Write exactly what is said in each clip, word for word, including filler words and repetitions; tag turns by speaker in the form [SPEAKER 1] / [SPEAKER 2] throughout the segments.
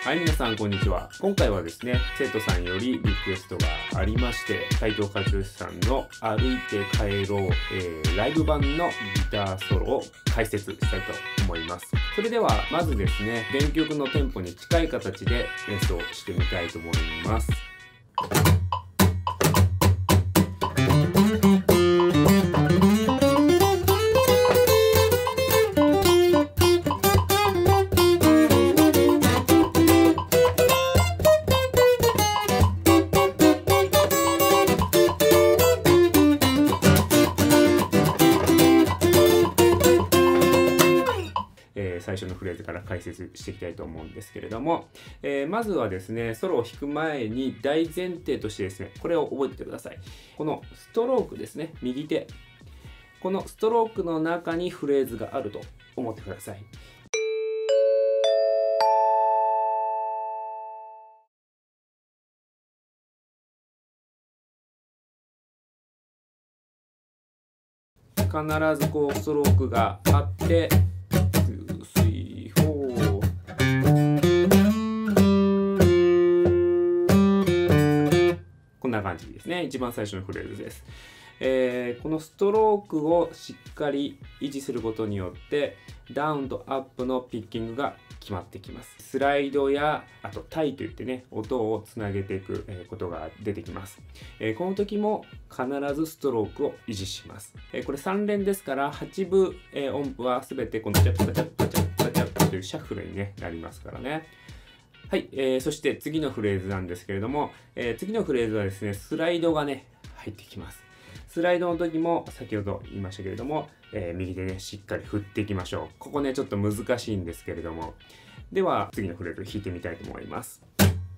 [SPEAKER 1] はい、皆さんこんにちは。今回はですね、生徒さんよりリクエストがありまして、斉藤和義さんの歩いて帰ろう、えー、ライブ版のギターソロを解説したいと思います。それではまずですね、原曲のテンポに近い形で演奏してみたいと思います。最初のフレーズから解説していきたいと思うんですけれども、えー、まずはですね、ソロを弾く前に大前提としてですね、これを覚えててください。このストロークですね、右手。このストロークの中にフレーズがあると思ってください。必ずこうストロークがあって、こんな感じですね。一番最初のフレーズです。えー、このストロークをしっかり維持することによってダウンとアップのピッキングが決まってきます。スライドやあとタイといってね、音をつなげていくことが出てきます。えー、この時も必ずストロークを維持します。えー、これさん連ですからはちぶ、えー、音符は全てこのチャッパチャッパチャッパチャッパというシャッフルに、ね、なりますからね。はい、えー、そして次のフレーズなんですけれども、えー、次のフレーズはですね、スライドがね、入ってきます。スライドの時も先ほど言いましたけれども、えー、右手ね、しっかり振っていきましょう。ここね、ちょっと難しいんですけれども。では、次のフレーズ弾いてみたいと思います。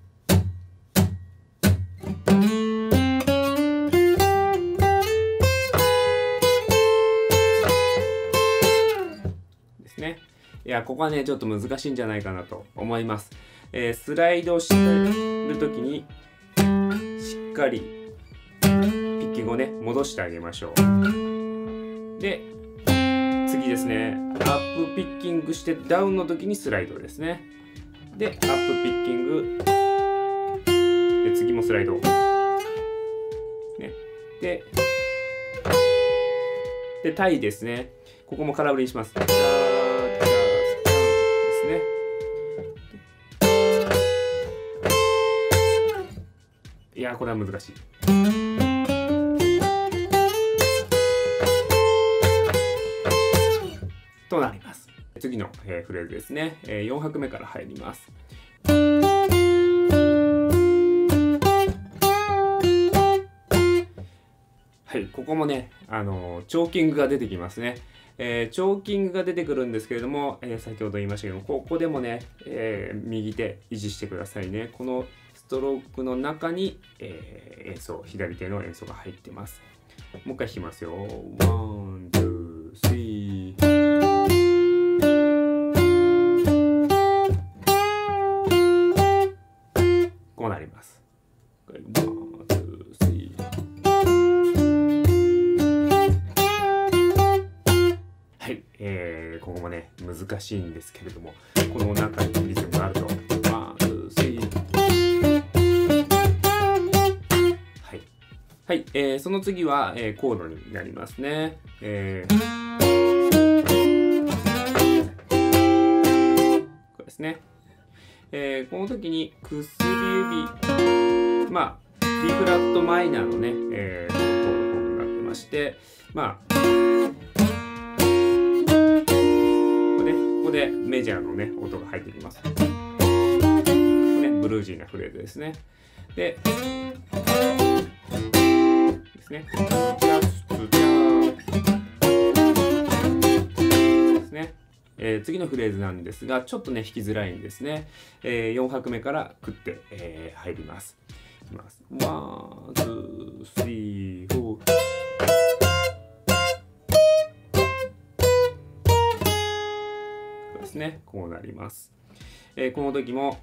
[SPEAKER 1] ですね。いや、ここはね、ちょっと難しいんじゃないかなと思います。えー、スライドしてる時にしっかりピッキングをね戻してあげましょう。で次ですね、アップピッキングしてダウンの時にスライドですね。でアップピッキングで次もスライド、ね、ででタイですね。ここも空振りにします。ですね。いやー、これは難しい。となります。次の、えー、フレーズですね。えー、よん拍目から入ります。はい、ここもね、あのー、チョーキングが出てきますね。えー、チョーキングが出てくるんですけれども、えー、先ほど言いましたけども、ここでもね、えー、右手維持してくださいね。このストロークの中に、えー、演奏、左手の演奏が入ってます。もう一回弾きますよ。ワン、ツー、スリー。こうなります。ワン、ツー、スリー。はい、えー、ここもね、難しいんですけれども、この中にリズムがあると。はい、えー、その次は、えー、コードになりますね。えー、これですね。えー、この時に薬指、まあ D フラットマイナーのね、えー、コードフォームになってまして、まあここで、ここでメジャーのね音が入ってきます。ここね、ブルージーなフレーズですね。で。ですね。ですね。えー、次のフレーズなんですが、ちょっとね弾きづらいんですね。えー、よん拍目から食って、えー、入ります。いきます。ワン、ツー、スリー、フォー。そうですね。こうなります。えー、この時も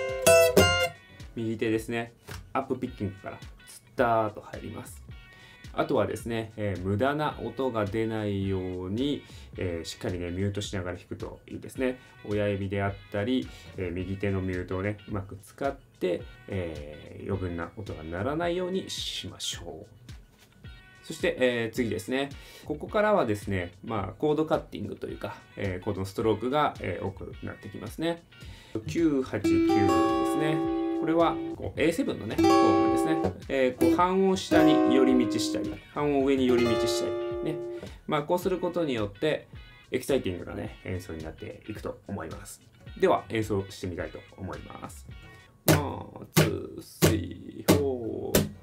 [SPEAKER 1] 右手ですね。アップピッキングからスタート入ります。 あとはですね、えー、無駄な音が出ないように、えー、しっかりねミュートしながら弾くといいですね。親指であったり、えー、右手のミュートをねうまく使って、えー、余分な音が鳴らないようにしましょう。そして、えー、次ですね。ここからはですね、まあ、コードカッティングというか、えー、コードのストロークが、えー、多くなってきますね。きゅうはちきゅうですね。これはこう エーセブン のね、フォームですね。えー、こう半音下に寄り道したり、半音上に寄り道したり、ね。まあ、こうすることによって、エキサイティングなね、演奏になっていくと思います。では、演奏してみたいと思います。ワン、ツー、スリー、フォー。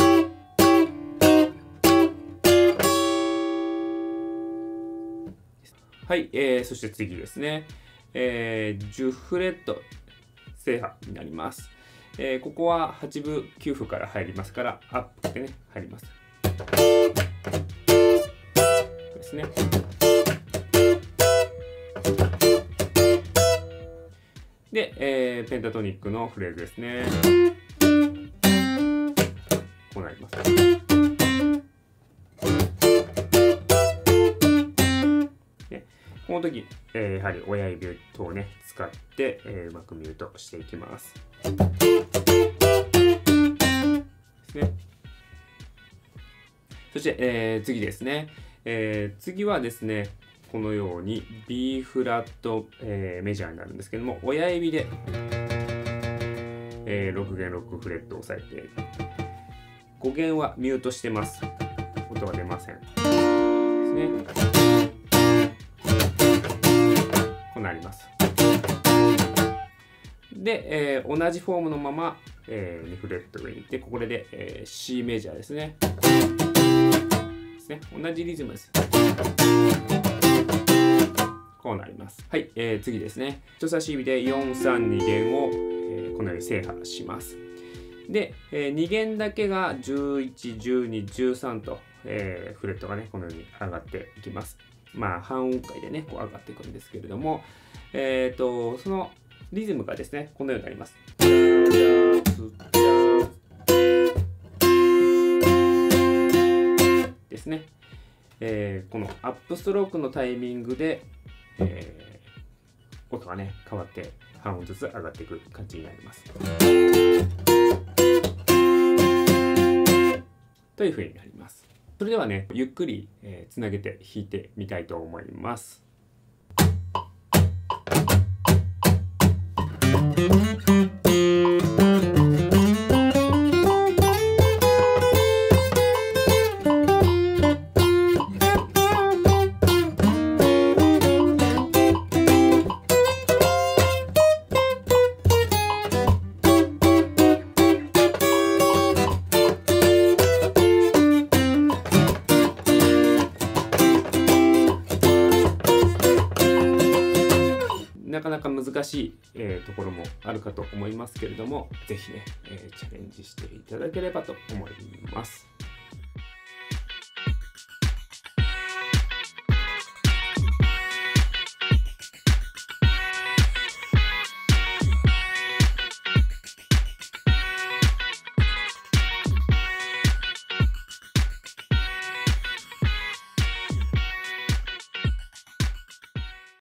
[SPEAKER 1] はい、えー、そして次ですね、えー、じゅうフレット制覇になります。えー、ここははちぶきゅうふから入りますから、アップってね、入ります。ですね。で、えー、ペンタトニックのフレーズですね。こうなります。この時、えー、やはり親指等をね使って、えー、うまくミュートしていきます。ですね。そして、えー、次ですね、えー。次はですね、このように B フラット、えー、メジャーになるんですけども、親指で、えー、ろく弦ろくフレットを押さえて、ご弦はミュートしてます。音が出ません。ですね。なります。で、えー、同じフォームのまま、えー、にフレット上に行って、ここで、えー、C メジャーですね。ですね。同じリズムです。こうなります。はい、えー、次ですね。人差し指でよん、さん、に弦を、えー、このように制覇します。で、えー、に弦だけがじゅういち、じゅうに、じゅうさんと、えー、フレットがね、このように上がっていきます。まあ、半音階でね、こう上がっていくんですけれども、えっと、そのリズムがですね、このようになります。ですね。えー、このアップストロークのタイミングで、えー、音がね、変わって半音ずつ上がっていく感じになります。というふうになります。それではね、ゆっくり、えー、つなげて弾いてみたいと思います。なかなか難しい、えー、ところもあるかと思いますけれども、ぜひね、えー、チャレンジしていただければと思います。